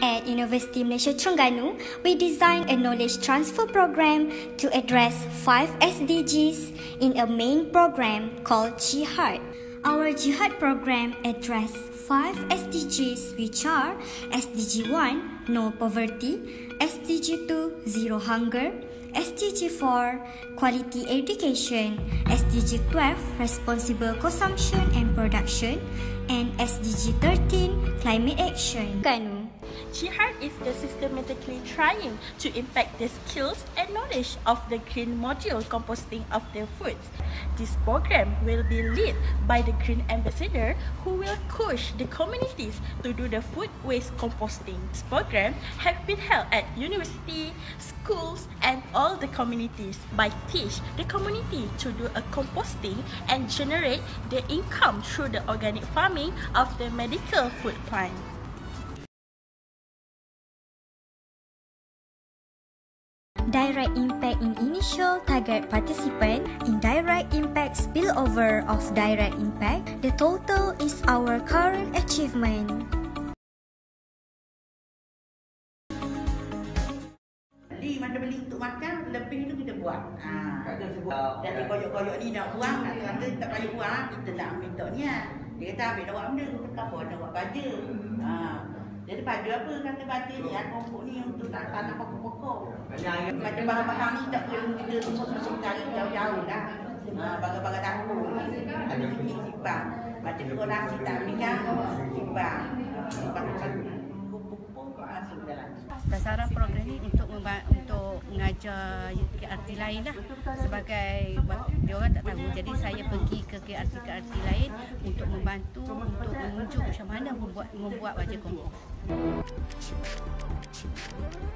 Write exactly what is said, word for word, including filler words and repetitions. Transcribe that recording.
At University Malaysia Terengganu, we designed a knowledge transfer program to address five S D Gs in a main program called Jihad. Our Jihad program addresses five S D Gs, which are S D G one, no poverty, S D G two, zero hunger, S D G four, quality education, S D G twelve, responsible consumption and production, and S D G thirteen, climate action. Kanu. Jihad is the systematically trying to impact the skills and knowledge of the green module composting of the foods. This program will be led by the green ambassador who will push the communities to do the food waste composting. This program has been held at university, schools and all the communities by teach the community to do a composting and generate the income through the organic farming of the medical food plant. Direct impact in initial target participant, indirect impact spillover of direct impact. The total is our current achievement. Beli, mana beli untuk makan, lebih tu kita buat. Ha, jadi koyok-koyok ni nak buang, nak kata tak payah buang, kita nak ambil toknya. Dia kata ambil nak buat benda, kita apa nak buat baju. Ha. Jadi baju apa kata baju ni, pokok ni untuk tak tanam pokok-pokok. Macam barang-barang ni tak perlu kita semua masuk cari jauh-jauh lah. Ha, barang-barang dapur ni, ada ni simpan. Macam tu nasi tak ambil kan, simpan. Simpan pupuk-pupuk masuk dalam. Sasaran program ni untuk untuk mengajar K R T lain lah. Sebagai dia orang tak tahu, jadi saya pergi ke K R T-K R T lain untuk membantu untuk menunjuk macam mana membuat membuat wajah kompos.